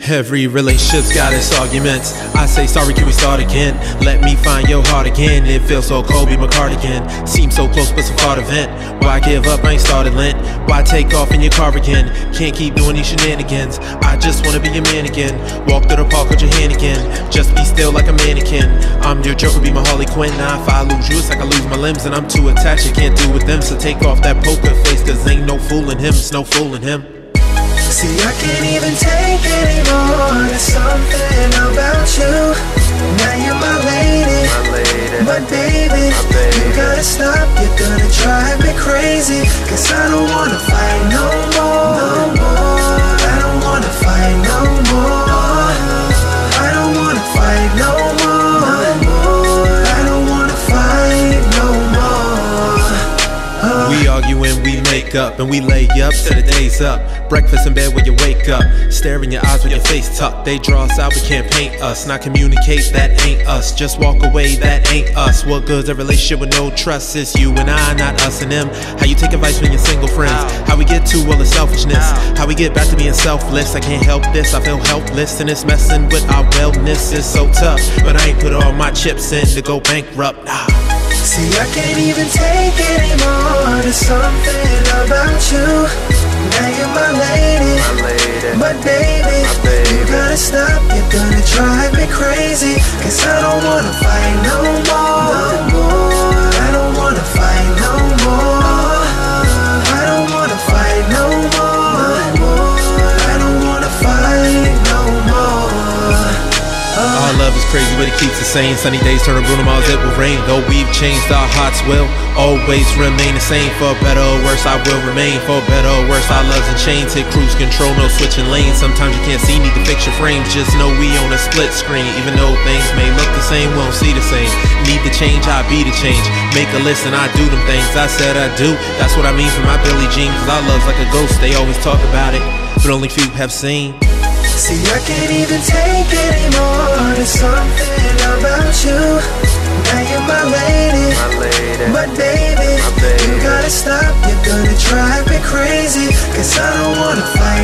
Every relationship's got its arguments. I say sorry, can we start again? Let me find your heart again. It feels so cold, be my cardigan. Seems so close, but so far to vent. Why give up? I ain't started Lent. Why take off in your car again? Can't keep doing these shenanigans. I just wanna be your man again. Walk through the park with your hand again. Just be still like a mannequin. I'm your Joker, be my Harley Quinn. Now if I lose you, it's like I lose my limbs. And I'm too attached, you can't do with them. So take off that poker face, cause ain't no fooling him. It's no fooling him. See, I can't even take anymore. There's something about you. Now you're my lady, but baby, you gotta stop. You're gonna drive me crazy. Cause I don't wanna fight no more. I don't wanna fight no more. I don't wanna fight no more. I don't wanna fight no more. We argue and we make up, and we lay up till the day's up. Breakfast in bed when you wake up. Stare in your eyes with your face tucked. They draw us out, but can't paint us. Not communicate, that ain't us. Just walk away, that ain't us. What good's a relationship with no trust? It's you and I, not us and them. How you take advice from your single friends? How we get to all the selfishness? How we get back to being selfless? I can't help this, I feel helpless, and it's messing with our wellness. It's so tough, but I ain't put all my chips in to go bankrupt. Nah. See, I can't even take anymore. There's something about you. Now you're my lady, but baby, you gotta stop. You're gonna drive me crazy. Cause I don't wanna fight no more. I don't wanna fight no more. I don't wanna fight no more. I don't wanna fight no more. Our love is crazy, but it keeps us sane. Sunny days turn to Bruno Mars, it will rain. Though we've changed, our hearts will always remain the same. For better or worse, I will remain. For better or worse, our loves and chains hit cruise control, no switching lanes. Sometimes you can't see, need to fix your frames. Just know we on a split screen. Even though things may look the same, we won't see the same. Need to change, I be the change. Make a list and I do them things I said I do. That's what I mean for my Billie Jean. Cause our love's like a ghost, they always talk about it, but only few have seen. See, I can't even take anymore. There's something about you. Now you're my lady, but baby, you gotta stop. You're gonna drive me crazy. Cause I don't wanna fight